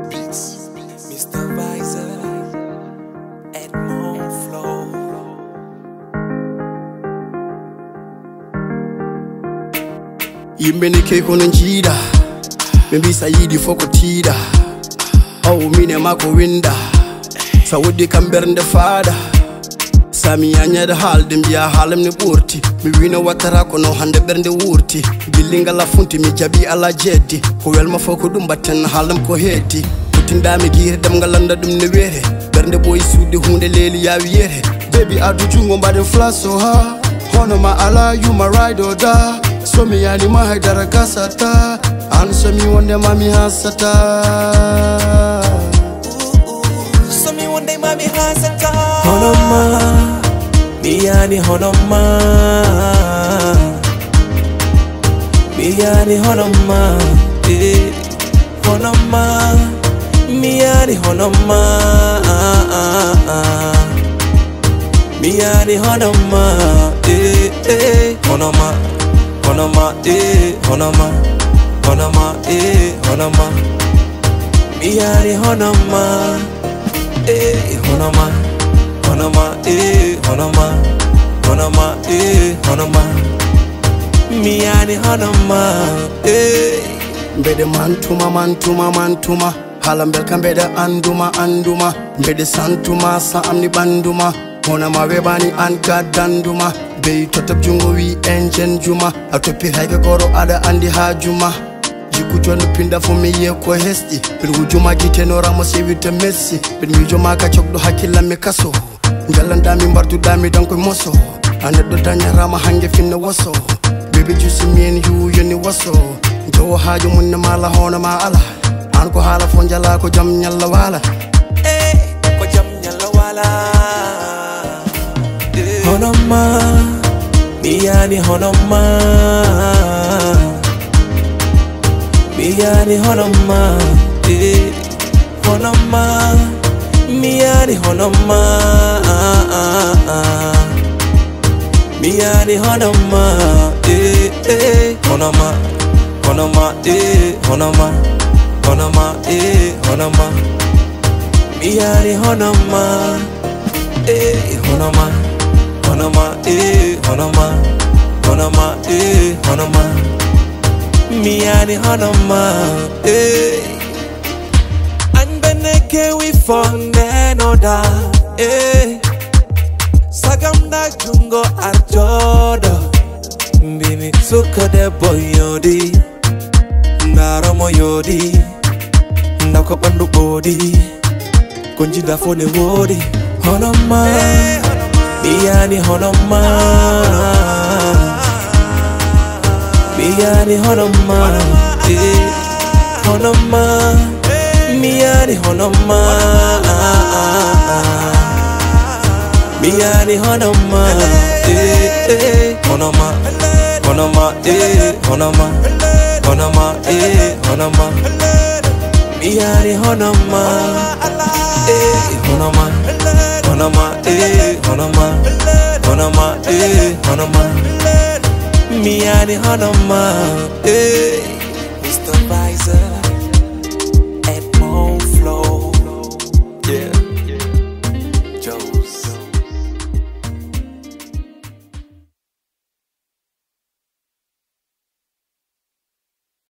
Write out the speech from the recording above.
beats. Mr. Visor, Admow flow. Yimbeni ke kono njida Mbisa yidi foko tida Oh mine mako winda Sa wudi kambernde fada Sami anya da halde mbiya halem ni burti Mi wina watara kono hande bernde wurti Bilinga la funti mi jabi ala jeddi Ko welma foko dumba ten halem ko heti Putinda mi gire dem galanda dum ne were Bernde boy sude hunde leli ya wiyere Baby adu jungo mbade flaso ha Honoma ala you my ride or die So me yani mahidara kasata Answer me one day mami hasata So me one day mami hasata Honoma, me yani Honoma, me yani Honoma, Honoma, me yani Honoma, me yani Honoma, Honoma, Honoma, Honoma, Honoma, Honoma, me yani Honoma, Honoma, Honoma, Honoma, Honoma, Honoma, me yani Honoma, Mbede mantuma Halambel kambede anduma Mbede santuma sa amni banduma Honoma webani anka danduma Bei totop jungo wi enjen juma Atopi haike koro ada andi hajuma Jiku jonu pinda fumi ye ko hesti Bin wujuma jite no ramo sewite messi Bin wijoma ka chokdo hakila me kaso Njalanda mi mbartu dami danko moso Aneddo danya rama hange finne waso Baby juicy me and you yeni waso Jowo hajo munne mala Honoma ala Anko hala fonjala ko jam nyalla wala ko jam nyalla wala. Honoma, me yani Honoma, me yani Honoma, Honoma, me yani Honoma, me yani Honoma, Honoma, Honoma, Honoma, Honoma, Honoma, me yani Honoma, Honoma, Honoma, Honoma, Honoma, Honoma, me yani Honoma, and beneke we found anoda, sagam na jungo arjoda, bimi suka de boyodi, naromo yodi, nakopandu body, konjida fone wodi, Honoma. Me yani Honoma, me yani Honoma, Honoma, me yani Honoma, me yani Honoma, Honoma, Honoma, Honoma, Honoma, Honoma, me yani Honoma, Honoma. Honoma, Honoma, Honoma, Honoma, me yani Honoma, Mr. Visor.